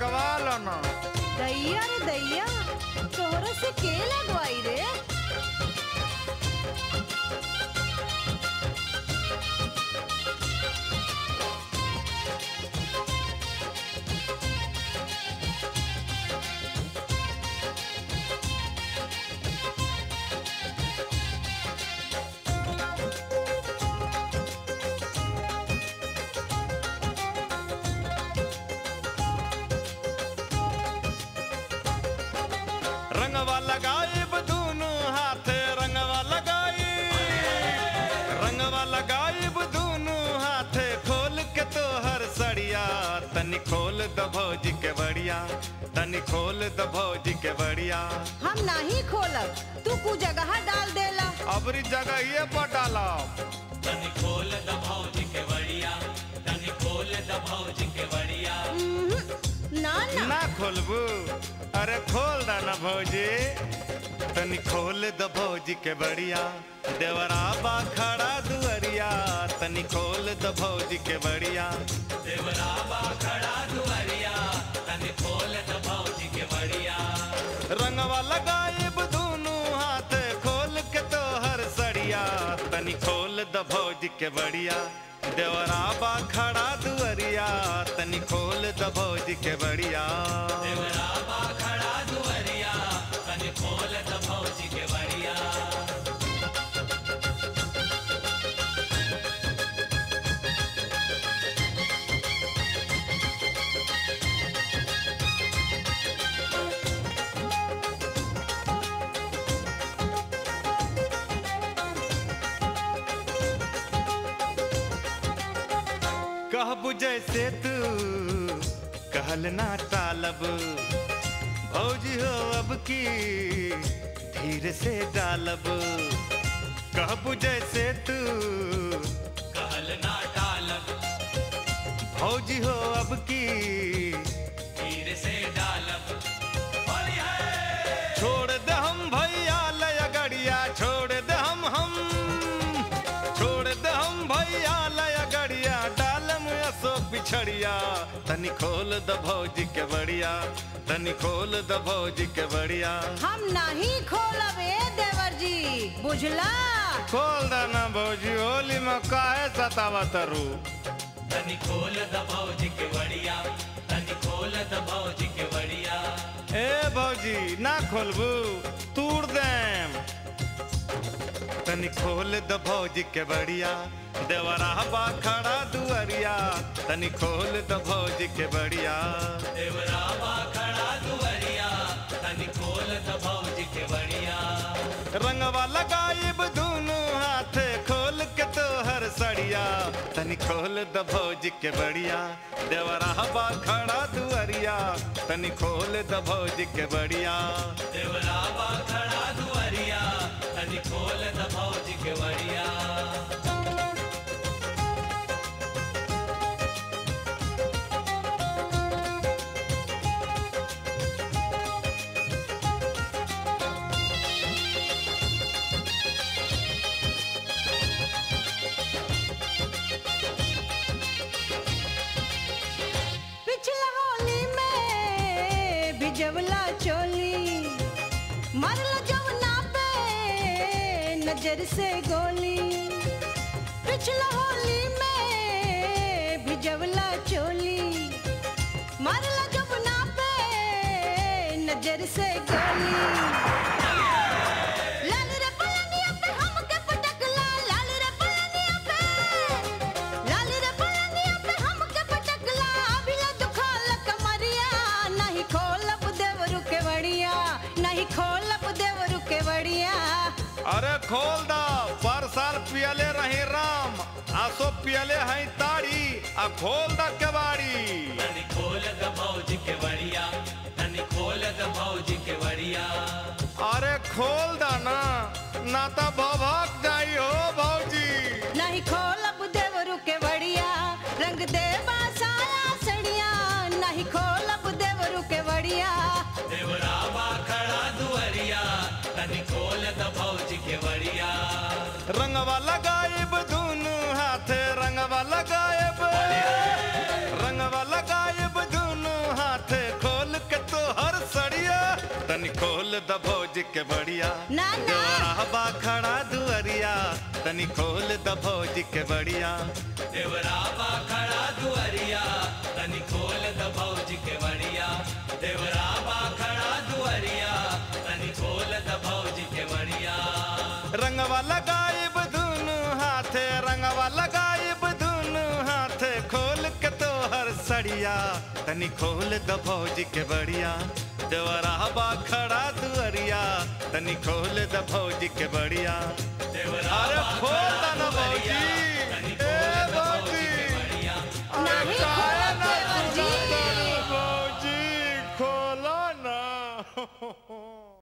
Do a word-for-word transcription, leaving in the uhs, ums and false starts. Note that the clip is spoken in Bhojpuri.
लगवा लो ना। दैया रे दैया, तोहरा से के लगवाई रे? रंगवा लगाइब दोनों हाथे रंगवा लगाई, रंगवा लगाइब दोनों हाथे खोल के तो हर सड़िया। तनी खोल द भौजी के बढ़िया, तनी खोल द भौजी के बढ़िया। हम नहीं खोलब, तू कु जगह डाल देला। अबरी जगह ये पर डाला। तनी खोल द भौजी के बढ़िया, तनी खोल द भौजी के बढ़िया। ना ना ना खोलबू, अरे खोल दा ना भौजी। तनी खोल द भौजी के बढ़िया, देवरा बा खड़ा दुअरिया। तनी खोल द भौजी के बढ़िया, देवरा बा खड़ा दुआरिया। तनी खोल द भौजी के बढ़िया। रंगवा लगाइब दोनों हाथ खोल के तो हर सड़िया। तनी खोल द भौजी के बढ़िया, देवरा बा खड़ा दुअरिया। तनी खोल द भौजी के बढ़िया, देवरा बा खड़ा दुआरिया। तनी खोल द भौजी के बढ़िया। कहबू जैसे तू कहल ना टालब। भौजी हो अब की धीरे से डालब। कहबू जैसे तू कहल ना टालब। भौजी हो अब की धीरे से डालब। होली है। छोड़ दे हम भैया लय गड़िया, छोड़ दे हम हम छोड़ दे हम भैया लय गड़िया। डालम असो पिछड़िया, तनी खोल द भौजी के बढ़िया, तनी खोल द भौजी के बढ़िया। हम नहीं खोलब ए देवर जी, बुझला? खोल द ना भौजी, होली में काहे सतावत रू। तनी खोल द भौजी के बढ़िया, तनी खोल द भौजी के बढ़िया। ए भौजी ना खोलबू, तूड़ देम। तनी खोल द भौजी के बढ़िया, देवरा बा खड़ा दुअरिया। तनी खोल द भौजी के बढ़िया, देवरा बा खड़ा दुआरिया। तनी खोल द भौजी के बढ़िया। रंगवा लगाइब दोनों हाथे खोल के तो हर सड़िया। तनी खोल द भौजी के बढ़िया, देवरा बा खड़ा दुअरिया। तनी खोल द भौजी के बढ़िया, देवरा बा खड़ा दुआरिया। तनी खोल द भौजी के बढ़िया। पिछला होली में भिजवला चोली, मारला जवना पे नजर से गोली। पिछला होली में भिजवला चोली, मारला जवना पे नजर से गोली। लाल रे पलनिया पे हमके पटकला, लाल रे पलनिया पे, लाल रे पलनिया पे हमके पटकला। अभिला दुखाल कमरिया, नहीं खोलब देवरू के बढ़िया, नहीं खोलब देवरू के बढ़िया। अरे खोल द। पर साल पियले रही राम, आसो पियले हई ताड़ी। आ खोल द केवाड़ी। तनी खोल द भौजी के बढ़िया, तनी खोल द भौजी के बढ़िया। अरे खोल द ना, ना तो भभक जाई हो भौजी। नहीं खोलब देवरू के बढ़िया, रंग दे साया सड़िया। नहीं खोलब देवरू के बढ़िया, देवरा बा खड़ा दुआरिया। तनी खोल द भौजी के बढ़िया। रंगवा लगाइब दोनों हाथे रंगवा लगाइब, रंगवा लगाइब दोनों हाथे द भौजी के बढ़िया ना, ना। देवरा बा खड़ा दुअरिया तनी खोल द भौजी के बढ़िया देवरा बा खड़ा दुअरिया तनी खोल द भौजी के बढ़िया देवरा बा खड़ा दुअरिया तनी खोल द भौजी के बढ़िया रंगवा लगाइब दुनु हाथे रंगवा लगाइब दुनु हाथे खोल के तोहर सड़िया तनी खोल द भौजी के बढ़िया देवरा बा खड़ा दुअरिया तनी खोल द भौजी के बढ़िया देवरा अरे बा खोल खड़ा द न दुअरिया, भौजी